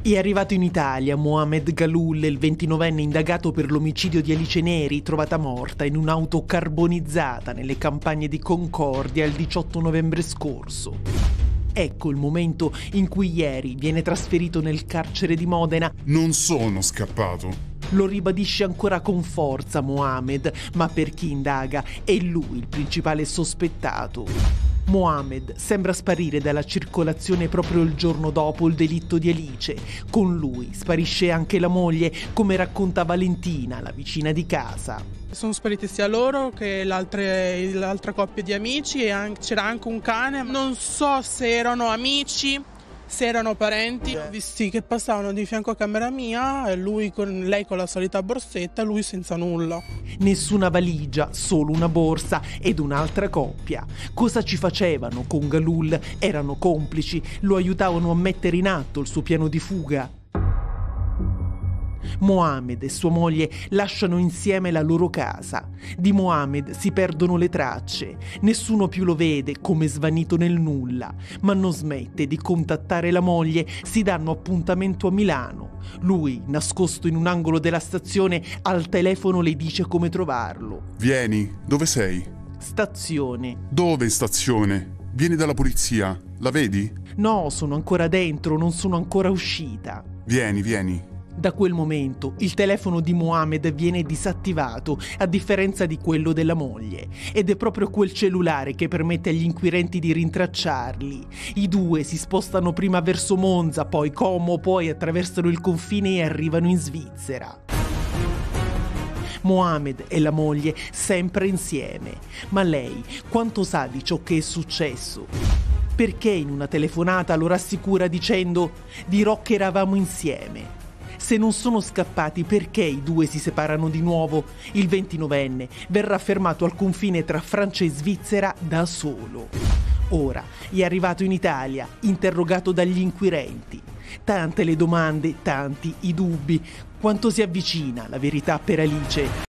È arrivato in Italia Mohamed Galoul, il 29enne indagato per l'omicidio di Alice Neri, trovata morta in un'auto carbonizzata nelle campagne di Concordia il 18 novembre scorso. Ecco il momento in cui ieri viene trasferito nel carcere di Modena. Non sono scappato. Lo ribadisce ancora con forza Mohamed, ma per chi indaga è lui il principale sospettato. Mohamed sembra sparire dalla circolazione proprio il giorno dopo il delitto di Alice. Con lui sparisce anche la moglie, come racconta Valentina, la vicina di casa. Sono spariti sia loro che l'altra coppia di amici e c'era anche un cane. Non so se erano amici, se erano parenti. Ho visti che passavano di fianco a camera mia, e lei con la solita borsetta, lui senza nulla. Nessuna valigia, solo una borsa ed un'altra coppia. Cosa ci facevano con Galoul? Erano complici, lo aiutavano a mettere in atto il suo piano di fuga. Mohamed e sua moglie lasciano insieme la loro casa. Di Mohamed si perdono le tracce. Nessuno più lo vede, come svanito nel nulla. Ma non smette di contattare la moglie. Si danno appuntamento a Milano. Lui, nascosto in un angolo della stazione, al telefono le dice come trovarlo. Vieni, dove sei? Stazione. Dove stazione? Vieni dalla polizia, la vedi? No, sono ancora dentro, non sono ancora uscita. Vieni. Da quel momento il telefono di Mohamed viene disattivato, a differenza di quello della moglie, ed è proprio quel cellulare che permette agli inquirenti di rintracciarli. I due si spostano prima verso Monza, poi Como, poi attraversano il confine e arrivano in Svizzera. Mohamed e la moglie sempre insieme, ma lei quanto sa di ciò che è successo? Perché in una telefonata lo rassicura dicendo «dirò che eravamo insieme». Se non sono scappati, perché i due si separano di nuovo? Il 29enne verrà fermato al confine tra Francia e Svizzera da solo. Ora è arrivato in Italia, interrogato dagli inquirenti. Tante le domande, tanti i dubbi. Quanto si avvicina la verità per Alice?